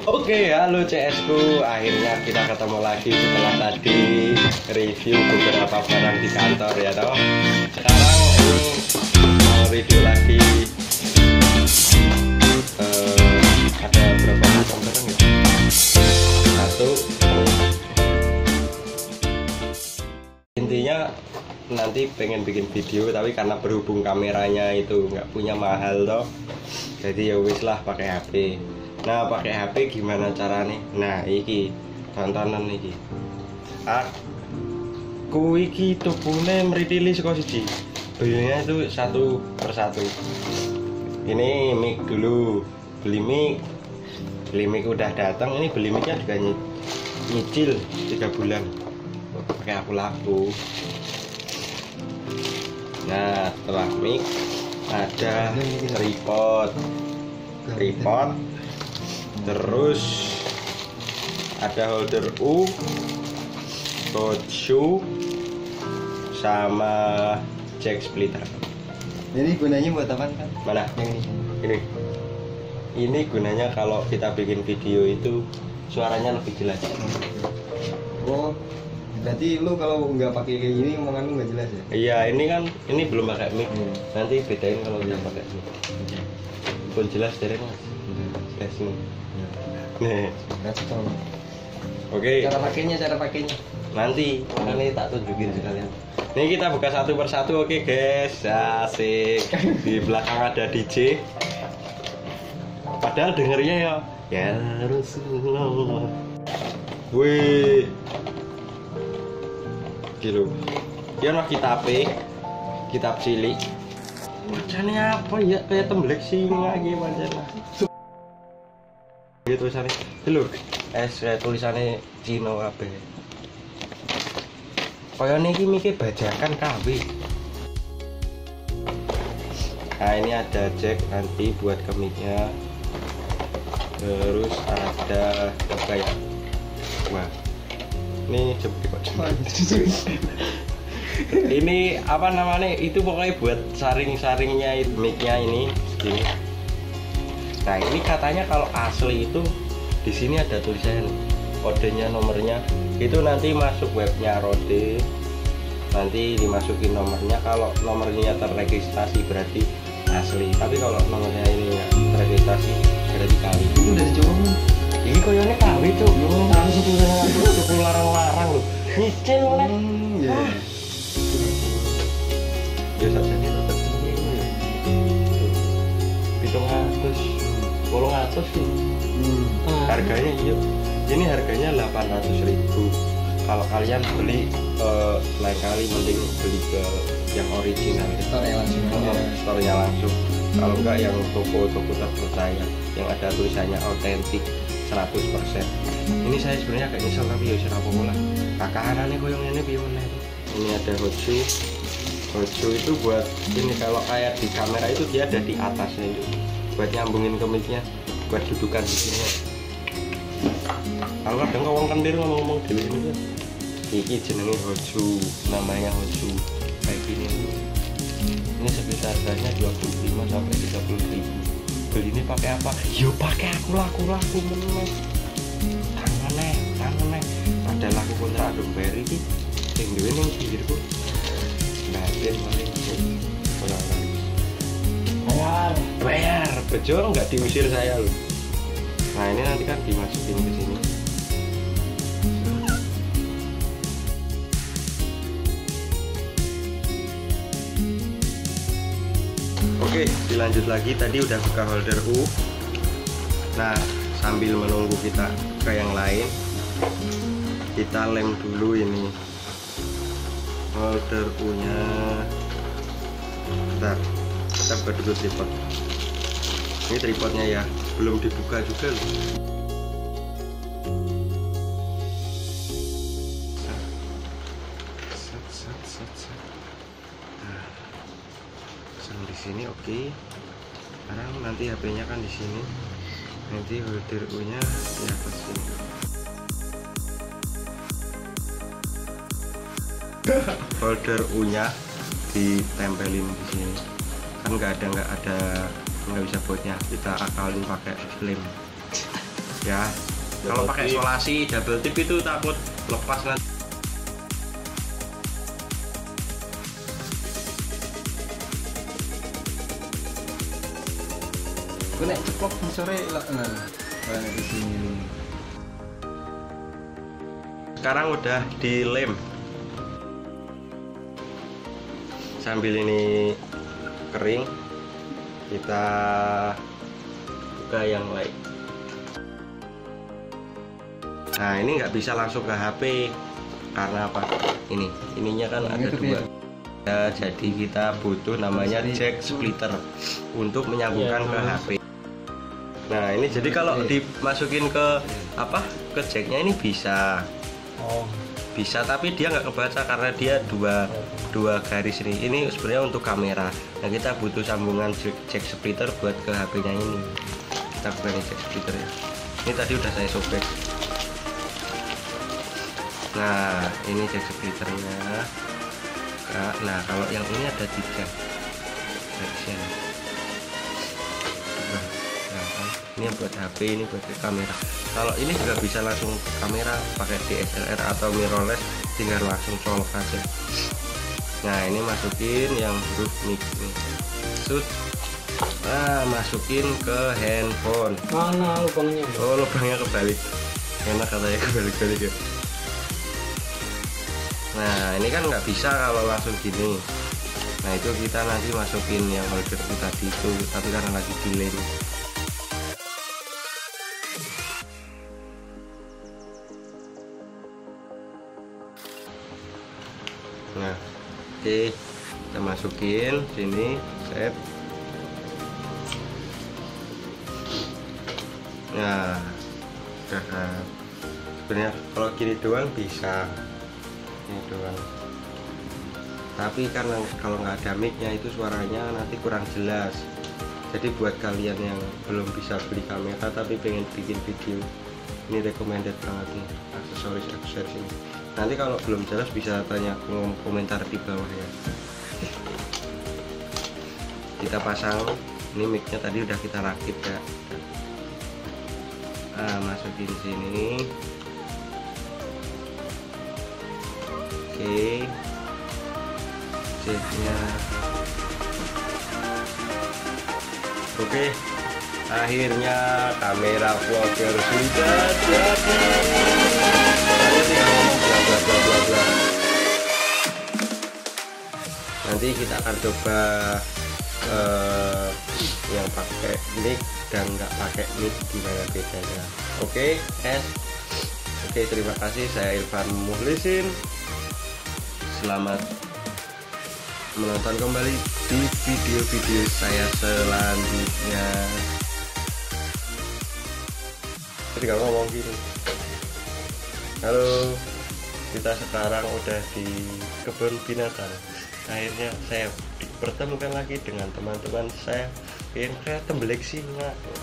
Oke, halo CS ku. Akhirnya kita ketemu lagi setelah tadi review beberapa barang di kantor ya toh. Sekarang ini mau review lagi ada berapa macam barang ya? Satu. Intinya nanti pengen bikin video tapi karena berhubung kameranya itu nggak punya mahal toh. Jadi ya wis lah pakai HP. Nah, pakai HP gimana caranya? Nah, iki tontonan iki. Aku iki tupune mritili saka siji. Belinya itu satu persatu. Ini mic dulu. Beli mic udah datang. Ini beli micnya juga nyicil 3 bulan. Pakai aku laku. Nah, setelah mic ada tripod. Terus ada holder U, shoe, sama jack splitter. Ini gunanya buat apa kan? Mana? Yang Ini. Ini gunanya kalau kita bikin video itu suaranya lebih jelas. Oh, berarti lu kalau nggak pakai kayak gini omongan lu nggak jelas ya? Iya, ini belum pakai mic. Nanti bedain kalau dia pakai mic. Pun jelas dari mas. Jelas nih. Nih. Oke. Cara pakainya. Nanti ini tak tunjukin sekalian. Ini kita buka satu persatu, oke guys. Asik. Di belakang ada DJ. Padahal dengernya ya Rasulullah. Wih. Gitu. Dia mah kitab cilik. Bacanya apa ya? Kayak temblek singa gimana lah. Gitu tulisannya. Lho, tulisannya Cina kabeh. Kaya niki mikir bajakan kabeh. Nah, ini ada jack nanti buat kemiknya. Terus ada apa ya? Wah. Ini coba kok. Ini apa namanya? Itu pokoknya buat saring-saringnya mic-nya ini segini. Nah, ini katanya kalau asli itu di sini ada tulisan kodenya, nomornya. Itu nanti masuk webnya Rode. Nanti dimasukin nomornya. Kalau nomornya terregistrasi berarti asli. Tapi kalau nomornya ini nggak terregistrasi berarti kali. Itu udah dicoba belum? Ini koyonya kali tuh. Cukup larang-larang loh. Nyicil oleh. Iya. Biasa jadi tetap ini. 700 sih. Harganya iya. Ini harganya 800.000. Kalau kalian beli lain kali mending beli ke yang original. Store-nya langsung. Kalau enggak yang toko-toko terpercaya yang ada tulisannya autentik 100%. Ini saya sebenarnya agak nyesel tapi ya ora apa-apa lah. Kakahanane koyo ngene piye meneh. Ini ada hoju. Hoju itu buat ini kalau kayak di kamera itu dia ada di atasnya itu. Buat nyambungin ke mic-nya, buat dudukan di sini. Kalau kadang ngomong kendir ngomong dhewe ini. Iki jenenge hoju, namanya hoju. Kayak gini. Ini sekitar harganya 25 sampai 30.000. Beli ini pakai apa? Yo pakai aku laku meneh. Tangannya. Padahal aku kontrak Adobe iki sing duwe ning pinggirku. Batin paling bayar. Bejo nggak diusir saya loh. Nah, ini nanti kan dimasukin ke sini. Oke, dilanjut lagi. Tadi udah buka holder U. Nah, sambil menunggu kita ke yang lain, kita lem dulu ini holder U-nya. Bentar, kita buka dulu tripod. Ini tripodnya ya, belum dibuka juga loh. Nah, di sini oke. Sekarang nanti HP-nya kan di sini. Nanti holder U-nya di atas sini. Holder U-nya ditempelin di sini. Kan nggak ada nggak bisa buatnya, kita akalin pakai lem. ya. Kalau pakai isolasi double tip itu takut lepas nanti. Gue nek ceplok di sore lah, di sini. Sekarang udah dilem. Sambil ini kering, kita buka yang lain. Nah ini nggak bisa langsung ke HP karena apa? Ininya kan ada dua. Ya, jadi kita butuh namanya jack splitter untuk menyambungkan ke HP. Nah ini jadi kalau dimasukin ke apa? Ke jacknya ini bisa. Bisa, tapi dia nggak kebaca karena dia dua garis ini. Ini sebenarnya untuk kamera. Nah kita butuh sambungan jack splitter buat ke HP-nya ini. Kita buka jack splitter ya. Ini tadi udah saya sobek. Nah ini jack splitternya. Nah kalau yang ini ada 3 section. Ini yang buat HP, ini buat kamera. Kalau ini juga bisa langsung kamera pakai DSLR atau mirrorless, tinggal langsung colok aja. Nah ini masukin yang huruf mic nih. Nah masukin ke handphone. Mana lubangnya? Oh lubangnya kebalik. Enak katanya kebalik-balik ya. Nah ini kan nggak bisa kalau langsung gini. Nah itu kita nanti masukin yang holder tadi itu, tapi karena lagi dilem. Nah oke, kita masukin sini, set. Nah udah kan. Sebenarnya kalau gini doang bisa, ini doang. Tapi karena kalau nggak ada mic-nya itu suaranya nanti kurang jelas. Jadi buat kalian yang belum bisa beli kamera tapi pengen bikin video, ini recommended banget nih aksesoris ini. Nanti kalau belum jelas bisa tanya komentar di bawah ya. Kita pasang, ini mic-nya tadi udah kita rakit ya. Nah, masukin sini. Oke. Jacknya. Oke. Akhirnya kamera vlogger sudah jadi. Nanti kita akan coba yang pakai mic dan nggak pakai mic, gimana bedanya. Oke, Oke, terima kasih. Saya Irfan Muhlisin. Selamat menonton kembali di video-video saya selanjutnya. Tinggal ngomong gini. Halo, kita sekarang udah di kebun binatang. Akhirnya saya dipertemukan lagi dengan teman-teman saya yang kayak tembelek singa.